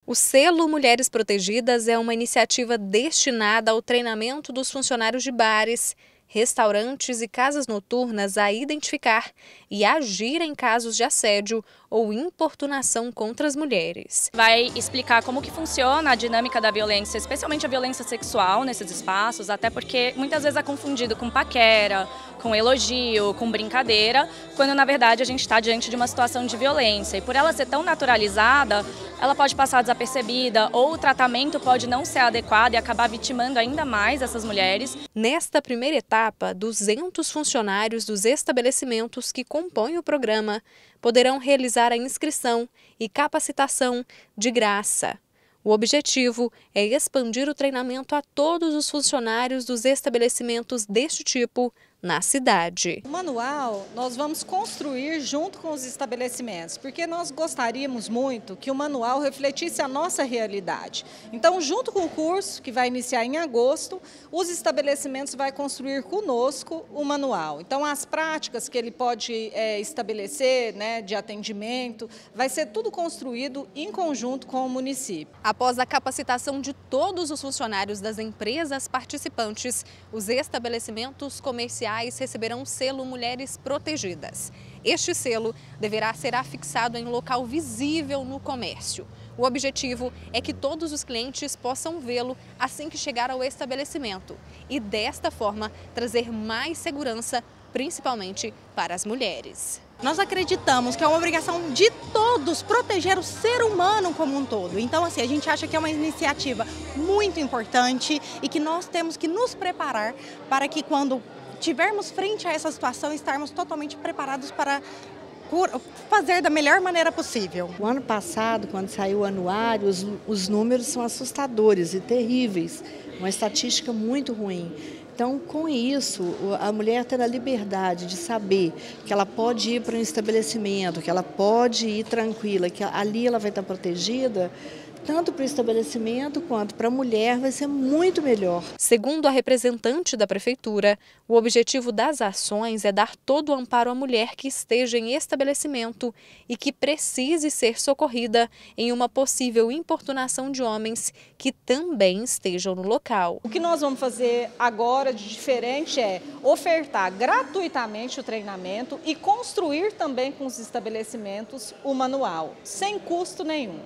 O Selo Mulheres Protegidas é uma iniciativa destinada ao treinamento dos funcionários de bares, restaurantes e casas noturnas a identificar e agir em casos de assédio ou importunação contra as mulheres. Vai explicar como que funciona a dinâmica da violência, especialmente a violência sexual nesses espaços, até porque muitas vezes é confundido com paquera, com elogio, com brincadeira, quando na verdade a gente está diante de uma situação de violência. E por ela ser tão naturalizada, ela pode passar desapercebida ou o tratamento pode não ser adequado e acabar vitimando ainda mais essas mulheres. Nesta primeira etapa, 200 funcionários dos estabelecimentos que compõem o programa poderão realizar a inscrição e capacitação de graça. O objetivo é expandir o treinamento a todos os funcionários dos estabelecimentos deste tipo na cidade. O manual nós vamos construir junto com os estabelecimentos, porque nós gostaríamos muito que o manual refletisse a nossa realidade. Então, junto com o curso, que vai iniciar em agosto, os estabelecimentos vão construir conosco o manual. Então, as práticas que ele pode estabelecer, né, de atendimento, vai ser tudo construído em conjunto com o município. Após a capacitação de todos os funcionários das empresas participantes, os estabelecimentos comerciais receberão o selo Mulheres Protegidas. Este selo deverá ser afixado em local visível no comércio. O objetivo é que todos os clientes possam vê-lo assim que chegar ao estabelecimento e, desta forma, trazer mais segurança, principalmente para as mulheres. Nós acreditamos que é uma obrigação de todos proteger o ser humano como um todo. Então, assim, a gente acha que é uma iniciativa muito importante e que nós temos que nos preparar para que quando tivermos frente a essa situação, estarmos totalmente preparados para fazer da melhor maneira possível. O ano passado, quando saiu o anuário, os números são assustadores e terríveis, uma estatística muito ruim. Então, com isso, a mulher ter a liberdade de saber que ela pode ir para um estabelecimento, que ela pode ir tranquila, que ali ela vai estar protegida, tanto para o estabelecimento quanto para a mulher, vai ser muito melhor. Segundo a representante da Prefeitura, o objetivo das ações é dar todo o amparo à mulher que esteja em estabelecimento e que precise ser socorrida em uma possível importunação de homens que também estejam no local. O que nós vamos fazer agora de diferente é ofertar gratuitamente o treinamento e construir também com os estabelecimentos o manual, sem custo nenhum.